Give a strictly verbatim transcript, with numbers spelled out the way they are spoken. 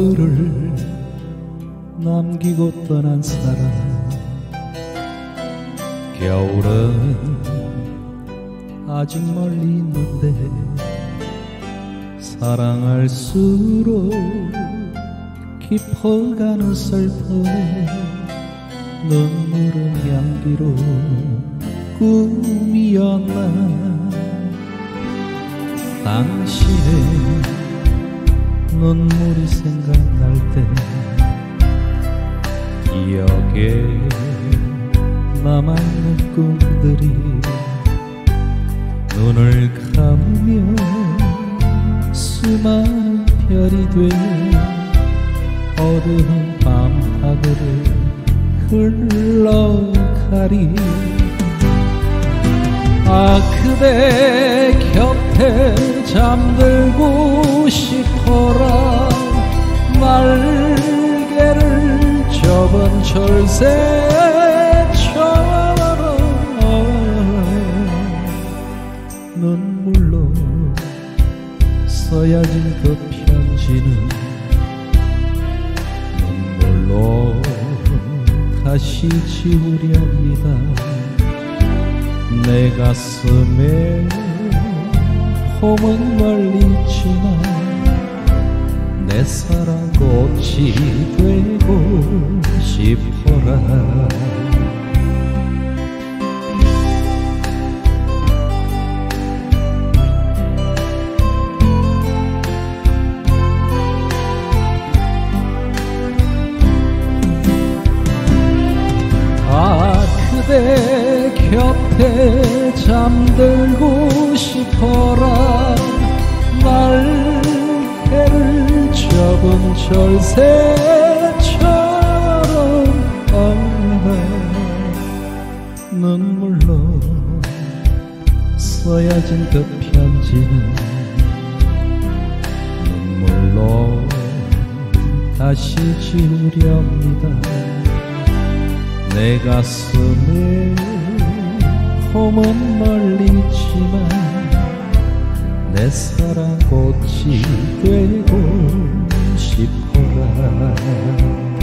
너를 남기고 떠난 사람, 겨울은 아직 멀리 있는데 사랑할수록 깊어가는 슬픔에 눈물은 향기로 꿈이었나. 당신의 눈물이 생각날 때 기억에 남아있는 꿈들이 눈을 감으면 수많은 별이 돼 어두운 밤하늘을 흘러가리. 아, 그대 곁에 잠들고 싶어라. 날개를 접은 철새처럼 눈물로 써야진 그 편지는 눈물로 다시 지우렵니다. 내 가슴에 봄은 멀리 있지만 내 사랑 꽃이 되고 싶어라. 아, 그대 곁에 잠들고 싶어라. 날개를 접은 철새처럼 눈물로 써야진 그 편지는 눈물로 다시 지우렵니다. 내 가슴에 봄은 멀리 있지만 내 사랑 꽃이 되고 싶어라.